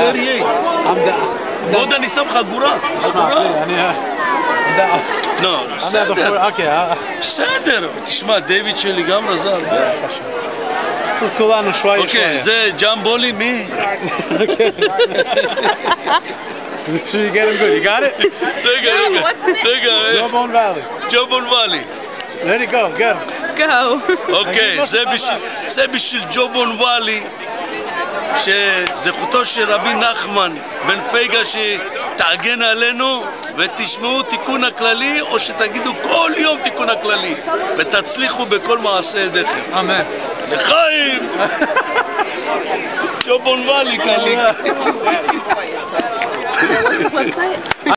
ועוד אני שם לך גורה. לא, בסדר, תשמע, דיוויד שלי גם רזה הרבה. כולנו שוואי. אוקיי, זה ג'מבולי, מי? Make sure you get him good. You got it? רגע. Jawbone Valley. ג'ובון ואלי. Let it go. Get him. Go. אוקיי, זה בשביל ג'ובון ואלי, שזכותו של רבי נחמן בן פייגה שתעגן עלינו ותשמעו תיקון הכללי, או שתגידו כל יום תיקון הכללי ותצליחו בכל מעשה ידיכם. Amen. לחיים! ג'ובון ואלי קליק.